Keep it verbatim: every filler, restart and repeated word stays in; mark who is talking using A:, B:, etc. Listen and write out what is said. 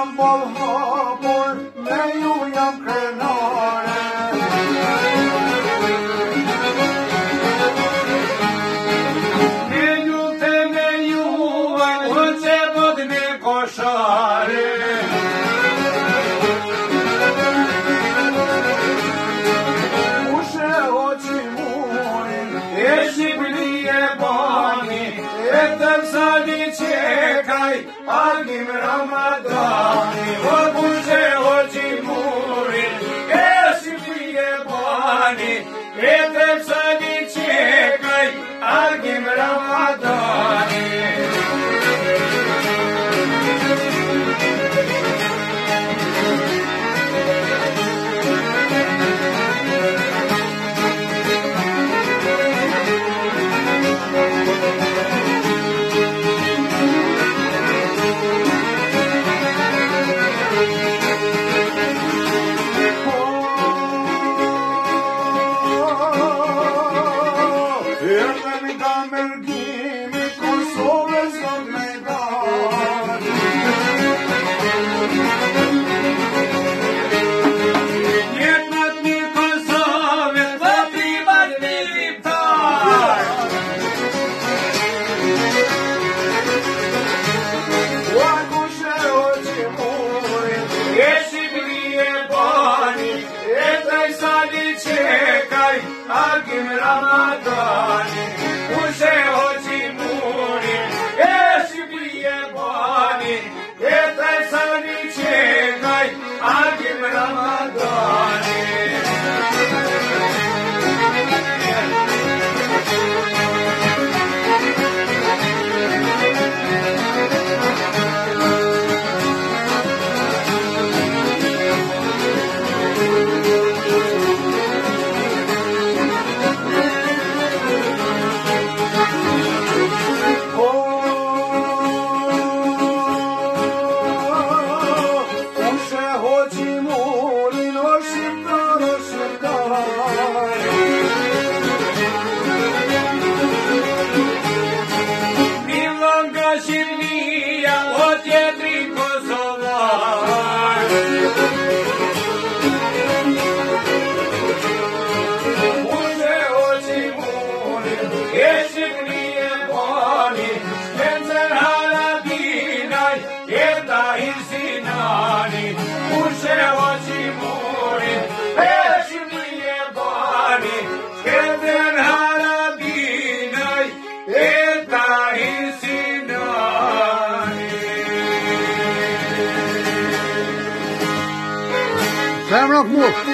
A: jam bol hapur, me ju jam krenare. Me ljute me juvaj, hoće vodne košare. Uše oči moje, ješi blije bani, etem sadi čekaj, agim Ramadani. Uše oči moje, ješi blije bani, etem sadi čekaj, agim Ramadani. Agim Ramadani, uše oči muri, ješi blije bani, etaj sani čekaj, agim Ramadani.
B: Sam Rock Move.